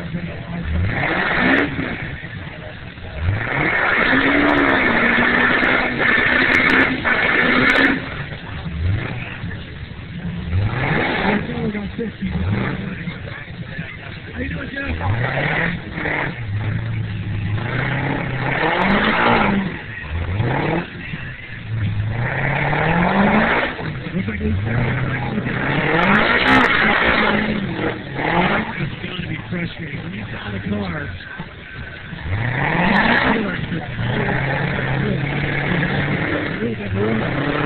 How you doing, Jeff? Looks like it's going to be frustrating. When you saw the car, a little bit more.